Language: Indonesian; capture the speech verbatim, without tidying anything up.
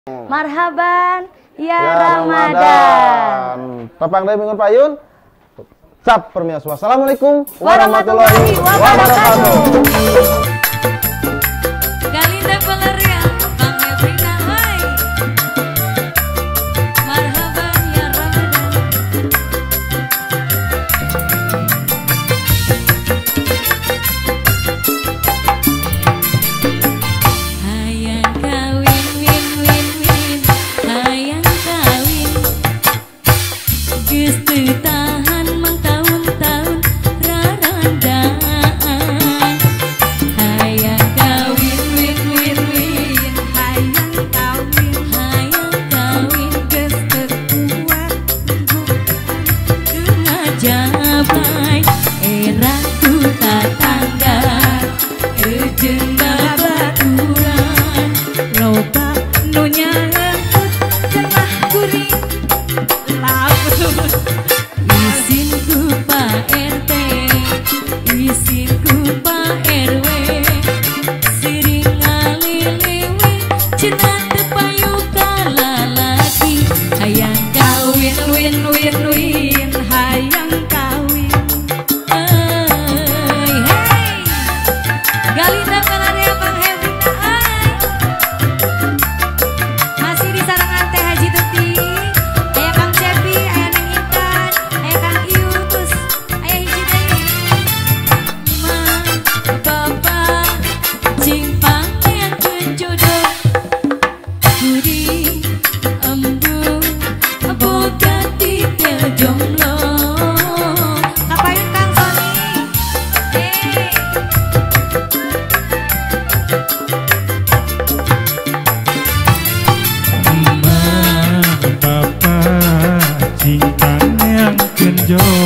Marhaban ya, ya Ramadan. Ramadan. Papang dari Mingun Payun. Cap permias. Wassalamualaikum warahmatullahi wabarakatuh. Galinda Peleria, Bang Evrina, hai. Marhaban ya Ramadan. Hayang kawin, win, win, win. Hayang kawin. Geus teu tahan mang tahun-tahun rarandaan. Hayang kawin, win, win, win. Hayang kawin, hayang kawin. Geus teu kuat ngajabay eratu tatangga ejeung babaturan loba nu nyaeut cenah kuring lapus. Izin ku Pak R T, izin ku Pak R W, sering ngaliliwi cenah teu payu kalalaki. Hayang kawin, win, win, win. Hayang kawin. Hey, hey. Galinda Peleria, Bang Evrina, hai. Masih di sarangan Teh Haji Tuti. Aya Kang Cepi, aya Neng Intan, aya Kang Ius, aya hiji deui. Ma, bapa, cing pangeun jodoh. Kuring, embung, boga titel jomblo. Kapayun Kang Sony. Hey. Emak, bapak, cinta yang kenjo